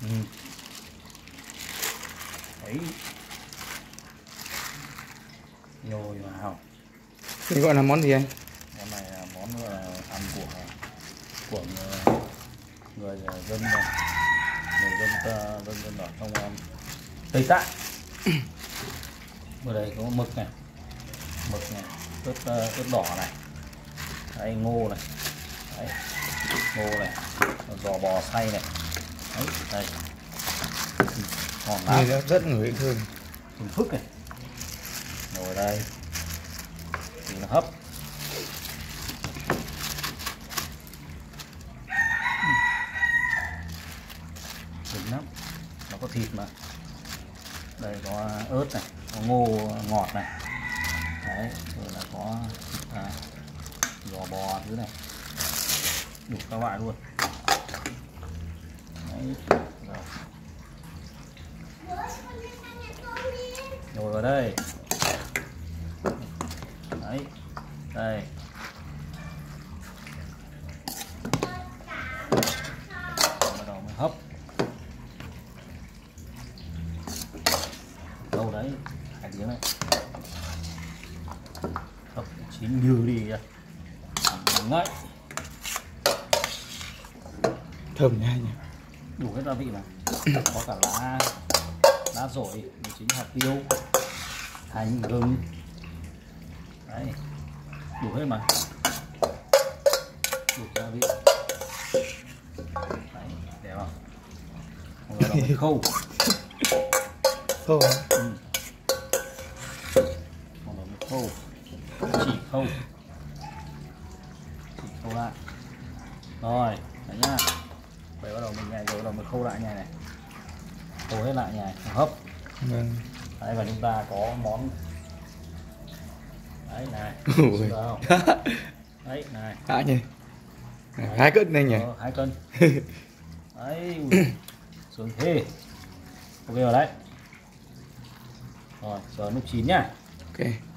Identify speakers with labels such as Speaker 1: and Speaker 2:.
Speaker 1: Ừ. Đấy, nhồi vào.
Speaker 2: Cái gọi là món gì anh?
Speaker 1: Món này là món ăn của người dân này, người dân ở trong Tây Tạng. Ở đây có mực này, ớt đỏ này, đấy, ngô này, đấy, ngô này, giò bò xay này, đấy, đây, ngon lắm,
Speaker 2: Rất ngửi thơm.
Speaker 1: thơm phức này, ngồi đây, thì nó hấp. Thơm lắm, nó có thịt mà, đây có ớt này, có ngô ngọt này, đấy, rồi là có giò bò thứ này, đủ các loại luôn. Đấy, rồi vào đây, đấy, đây, bắt đầu mới hấp. Đâu đấy 2 tiếng đấy, hấp chín như đi kìa, ngậy,
Speaker 2: Thơm nha anh.
Speaker 1: đủ hết gia vị mà, có cả lá dổi, chín hạt tiêu, hành, gừng, đấy, đủ hết mà, đủ gia vị, đấy, đẹp không? Còn bắt đầu mới khâu.
Speaker 2: Khâu à?
Speaker 1: Ừ. Còn đầu mới khâu, chỉ khâu lại, rồi đấy nhá. Vậy bắt đầu mình nhảy rồi, bắt đầu mới khâu lại nhảy này, khâu hết lại nhảy hấp.
Speaker 2: Vâng.
Speaker 1: Đấy, và chúng ta có món đấy này, không? Đấy này,
Speaker 2: Đã nhỉ. 2 cân này nhỉ.
Speaker 1: 2 cân. Đấy, sướng thế. Ok rồi đấy. Rồi, chờ lúc chín nhá.
Speaker 2: Ok.